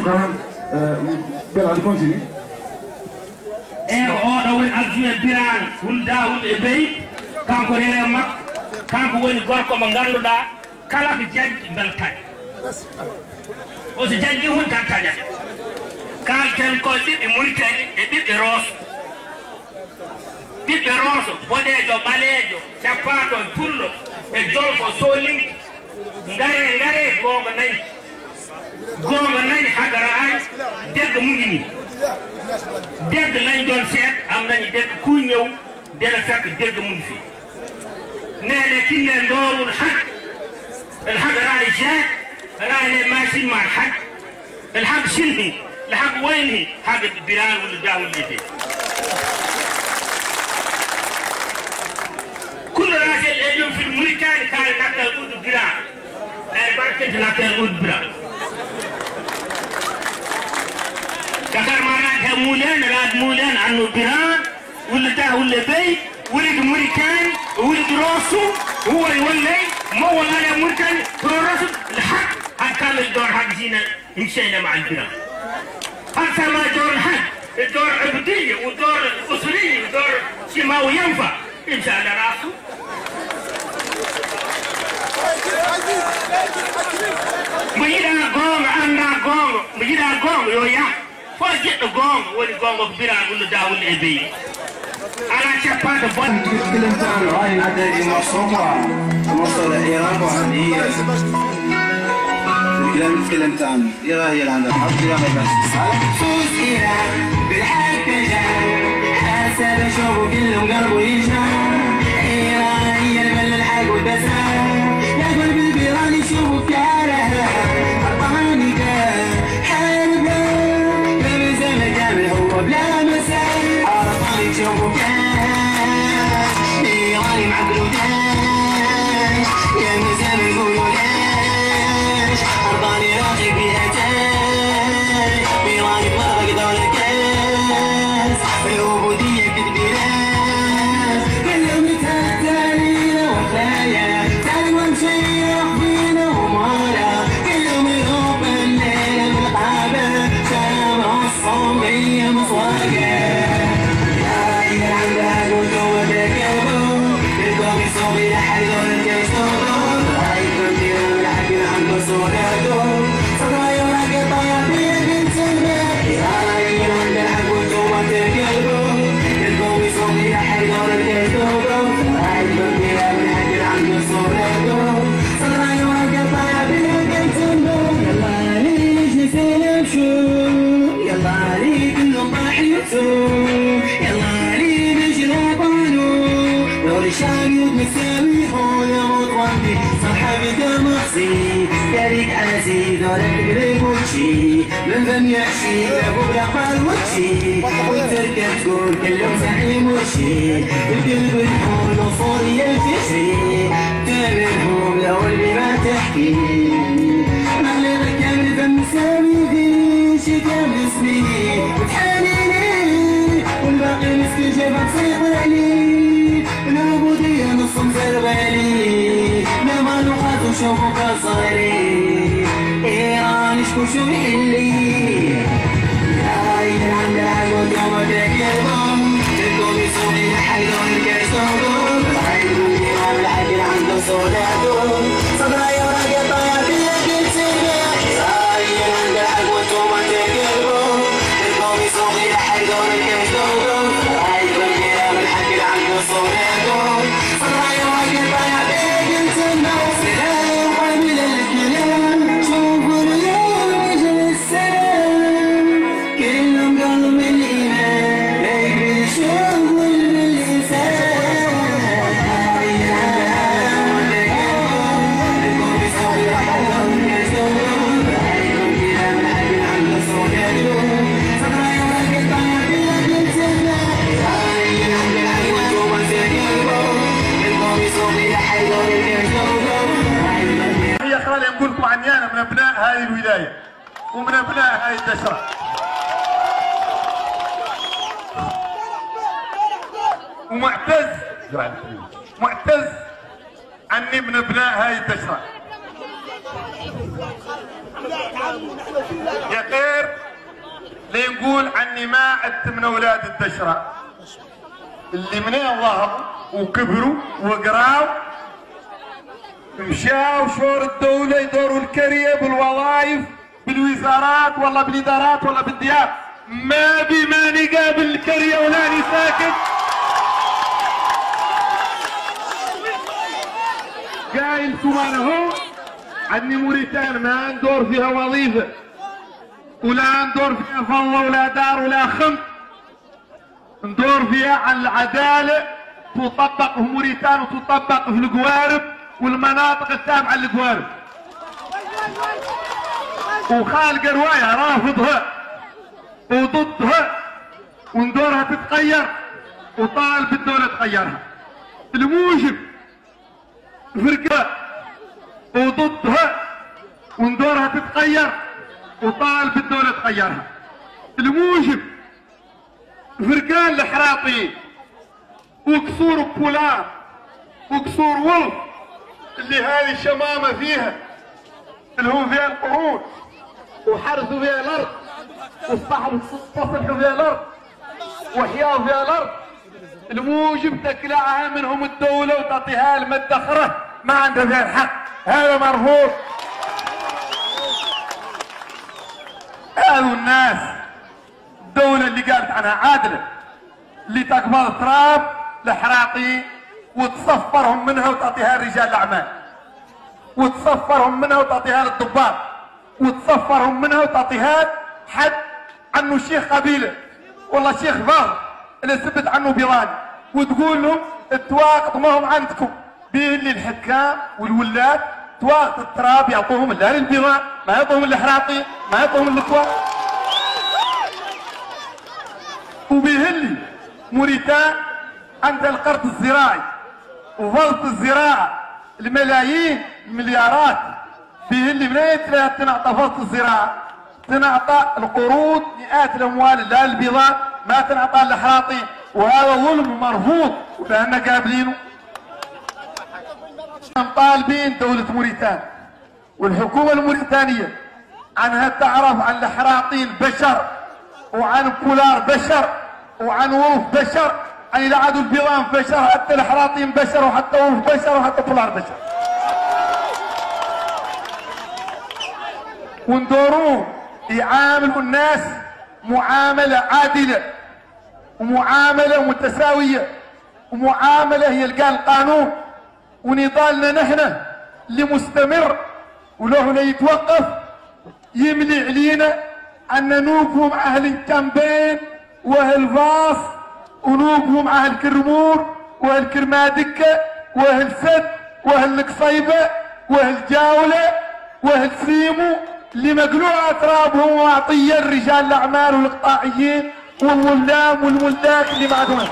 شكرا. بلا كونتيني. أو داول ألفين بيران ولداول إبي كان كورينا مك كان كوني غوركو مانغالو دا كلا في جاج بلتاي. وسجاج يهون تانتاجا. كان كان كوزي إموريتاني إبي إروس. Di peroso, bodejo, balejo, chapato, pullo, e jolfo, soling, ngare, gonga nai hagara ay, deg mungini. Deg lañ doon seet, am nañu deg ku ñëw, dela fekk deg mungi fi. Neene kinne ndoorul xaj, الحق راعي جاء راعي ماشي مع الحق الحق شنهي الحق وينهي حق البلاد والداول اللي فيه كل راس اليوم في الملكان كان نقل أود برا بركة نقل أود برا كثر مرات مولان راد مولان عنو برا ولده ولا بيت ولد مريكان ولد راسه هو يولي ما ولا مريكان راسه الحق هكذا الدور حق زينة مشينا مع البرا هذا ما دور الحق الدور عبودية ودور أسرية ودور سماوي ينفع إمشي على راسه مجينا قوم عنا قوم مجينا قوم يويا فاجئ قوم ولي قوم كبيرة أقول له داول إبي أنا شباب بطل تكلمت عن هاي العدد المصروفة وصل إيران وعندية الكلام تكلمت عنه هي العدد حط يا بس سوس إيران بالحق جان حاسة بشوفه كلهم قلبه يجان إيران هي المل الحق والدسان ياكل بالبيران يشوفه كاره أرطاني كان حاربه بمزامة كامل هو بلا مسان أرطاني يشوفه كان إيراني معقلو داش يا مزامة يقولوا لاش أرطاني راقي بيها تاش إيراني بغرق دولة كاس العبودية كتبيراس كلهم يتهتالينا وخلايا تعالوا نشيح فينا ومالا كلهم يغوب الليل بالقعبة شام الصومية مصواقة يا عندها قلوب تكبو كلكم يصومي لحد دول الجيش تغضب رايكم كيرا لحد عنده صورته صدايا وراقة طايا فيها بنت البيت يا عندها قلوب تكبو كلكم يصومي لحد دول الجيش تغضب رايكم كيرا لحد عنده صورته صدايا وراقة طايا فيها بنت البيت يلا ليش نسلم شو يلا لي كلهم راح يتوب يلا لي نجرى قانون دور الشاقيد مساوي حول مطوانتي صاحبك مخصي ياريك عزي دورك بريبوتشي من فم يحشي ابو بلقبال وجهي وتركب تقول كلهم زعيم وشي القلب الحول وصوري الفشري تامرهم لو اللي ما تحكي مغلبك كامل فم مساوي شي كامل اسمي وتحانيني والباقي مسكين جيبك صيغ علي العبودية نص مزربالي ما مالو خاطو شوفو كصغيري إيران شكو شو بيحلي هاي عند العقود يوم تكلم كلكم يسوقي لحيدون الكاستوم هاي الإيران العقل عنده صولاتهم صدايا وراقة طايا فيها كل سنة هاي عند العقود يوم تكلم كلكم يسوقي لحيدون الكاستوم هاي الإيران العقل عنده صولاتهم صدايا وراقة طايا فيها كل سنة سلام قبل الكلام شوفوا اليوم وجه السلام كلهم قلب الإيمان يقبل شغل الإنسان لكم بصوت رحلهم يزورون عليكم كلام العقل عنده صولاتهم صدايا وراقة طايا فيها كل سنة هاي عند العقل وانتم تقلبون لكم بصوت رحلهم يزورون هي خلينا نقول لكم عنيانا من ابناء هاي الولايه ومن ابناء هاي الدشره ومعتز عني من ابناء هاي الدشره يا خير لنقول عني ما عدت من اولاد الدشره اللي منين ظهروا وكبروا وقراوا مشاو شور الدوله يدوروا الكريه بالوظائف بالوزارات ولا بالادارات ولا بالديار. ما بي ما نقابل الكريه ولا ساكت. قايل سوانا هو عني موريتان ما ندور فيها وظيفه ولا ندور فيها فضه ولا دار ولا خمس، ندور فيها على العداله تطبق في موريتان وتطبق في القوارب والمناطق التابعه للقوارب. وخالق روايه رافضها وضدها وندورها تتغير وطالب الدوله تغيرها. الموجب فرقه وضدها وندورها تتغير وطالب الدوله تغيرها. الموجب فرقان الحراطيين وكسور بولار وكسور ولف اللي هذه الشمامه فيها اللي هم فيها القرود وحرثوا فيها الارض واستصلحوا فيها الارض وحياوا فيها الارض. الموجب تكلعها منهم الدوله وتعطيها المدخره ما عندها فيها الحق. هذا مرفوض. هذو الناس الدوله اللي قالت عنها عادله اللي تقبض تراب الحراطي وتصفرهم منها وتعطيها لرجال الاعمال وتصفرهم منها وتعطيها للضباط وتصفرهم منها وتعطيها حد عنه شيخ قبيله والله شيخ ظهر اللي ثبت عنه بيضاني وتقول لهم التواقط ما هم عندكم بين اللي الحكام والولاد تواقط التراب يعطوهم لا للبيضان ما يعطوهم الحراطي ما يعطوهم التواقط. وبيهلي موريتان عندها القرض الزراعي وفلط الزراعه الملايين المليارات بيهلي منين تنعطى فلط الزراعه؟ تنعطى القروض مئات الاموال لا البيضان ما تنعطى الحراطي وهذا ظلم مرفوض وبأننا قابلينه. طالبين دولة موريتان والحكومة الموريتانية عنها تعرف عن الحراطين بشر وعن بولار بشر وعن ولف بشر، عن إذا عادوا البيضان بشر حتى الحراطين بشر وحتى ولف بشر وحتى بولار بشر. وندوروه يعاملوا الناس معاملة عادلة ومعاملة متساوية ومعاملة يلقى القانون. ونضالنا نحن اللي مستمر ولو لا يتوقف يملي علينا أن نوقفوا مع أهل الكامبين وأهل فاص ونوقفوا مع أهل كرمور وأهل كرمادكة وأهل سد وأهل القصيبة وأهل جاولة وأهل سيمو اللي مقلوع أترابهم وعطية رجال الأعمال والإقطاعيين والولام والملاك اللي ما عندهم.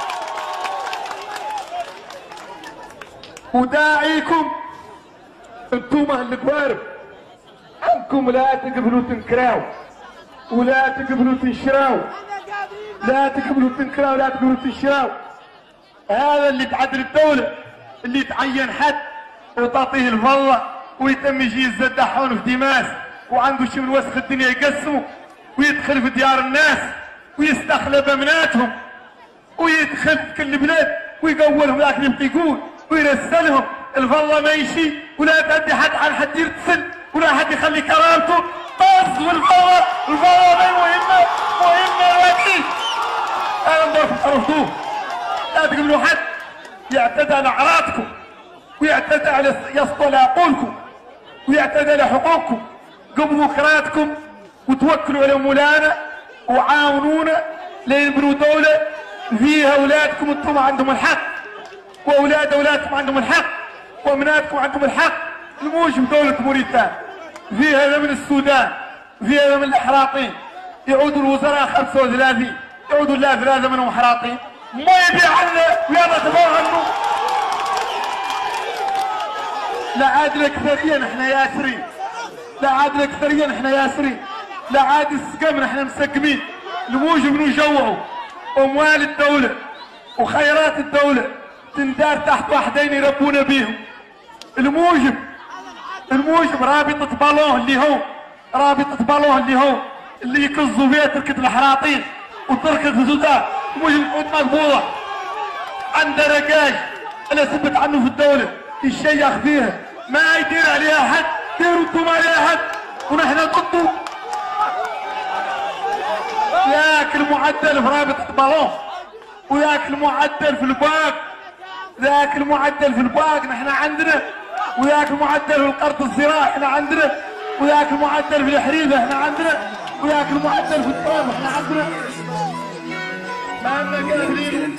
وداعيكم انتم اهل القوارب عنكم لا تقبلوا تنكراو ولا تقبلوا تنشراو لا تقبلوا تنكراو لا تقبلوا تنشراو. هذا اللي تعدل الدولة اللي تعين حد وتعطيه الفضة ويتم يجي يزدحون في ديماس وعنده شي من وسخ الدنيا يقسمه ويدخل في ديار الناس ويستخلى بامناتهم ويدخل في كل بلاد ويقولهم ذاك اللي يبقى يقول ويرسلهم. الفضة ما يمشي ولا تأدي حد عن حد يرتسل ولا حد يخلي كرامته بس. والفضة ما مهمة الوكيل. هذا الدور عرفتوه. لا تقبلوا حد يعتدى على اعراضكم ويعتدى على يسطل عقولكم ويعتدى على حقوقكم. قبلوا كراتكم وتوكلوا على مولانا وعاونونا ليبنوا دولة فيها اولادكم انتم عندهم الحق واولاد اولادكم عندهم الحق وابناتكم عندهم الحق. الموجب دولة موريتان في هذا من السودان في هذا من الحراطين يعودوا الوزراء 35 يعودوا لا 3 منهم حراطين ما يبيع عنا ولا تفاهموا. لا عاد الاكثريه نحن ياسرين لا عاد الاكثريه نحن ياسرين لا عاد السقم نحن مسقمين. الموجب نجوعوا اموال الدوله وخيرات الدوله تندار تحت وحدين يربونا بيهم. الموجب رابطه بالون اللي هو رابطة بالون اللي يكزوا فيها تركة الحراطين وتركة الزودة ومش الحوت مقبوضة. عنده رقاش انا ثبت عنه في الدولة يشيخ فيها ما يدير عليها حد، ديروا انتم عليها حد ونحن ضده. ذاك المعدل في رابطة بالون وذاك المعدل في الباك، ذاك المعدل في الباك نحن عندنا، وذاك المعدل في القرض الزراعي احنا عندنا، وذاك المعدل في الحريفة احنا عندنا، وذاك المعدل في الطعام احنا عندنا. ما عندنا قادرين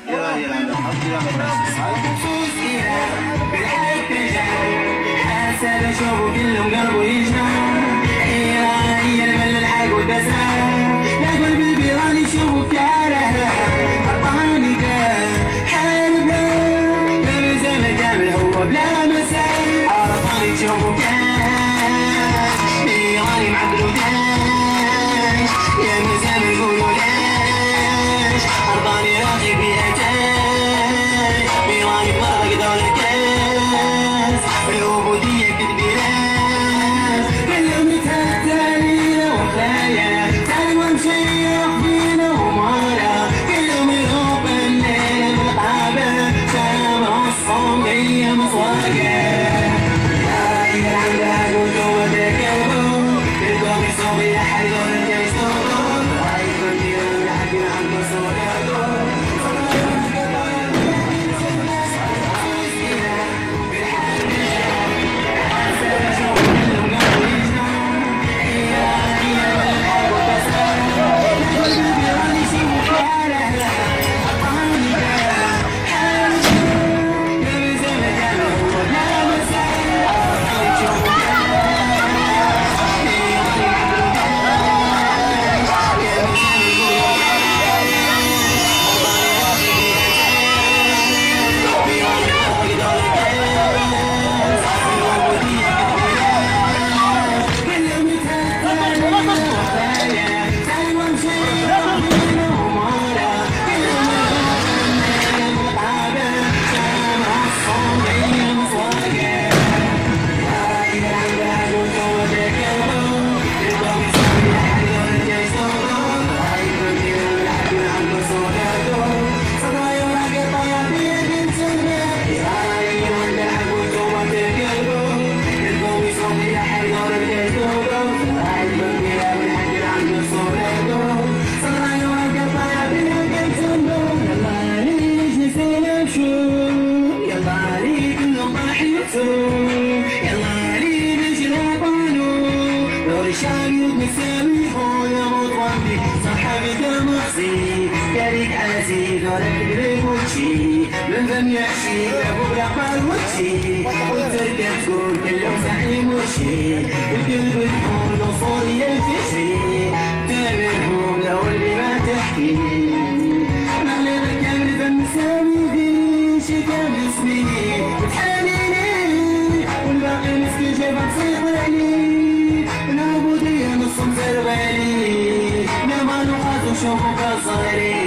حاسة بشوفه كلهم قلبه يجنان، هي المل الحق والدسان، لا قلب البيران يشوفه كاره أرطاني كان حاربه لا مزال كامل هو بلا مسال، أرطاني تشوفه كان بيراني معدلو كان يا مزال يقولوا ليش أرطاني راقي فيها كان بيراني بغرق دولة كاس العبودية كتبيرات كلهم متهتالين وخلايا تعالوا ومشيخ فينا ومالا كلهم يغوب الليل بالغابة شامع الصوم هي مصواقة هاي عندها قلوب تكلموا كلهم يصوم يا حيدون الجيش طول هاي كنتيرون لحقنا عن مصواقة من ذم يحشي ابو يقبل وجهي وتركب تقول كلهم زعيم وشي القلب تقول وصولي الفشي تابعهم لو اللي ما تحكي مغلبك كامل ذم سامي في شكام اسمي وتحانيني والباقي مسكين شايفك صيغلي العبودية نصهم زربالي نعم الوقت وشوفوا كالصغيرين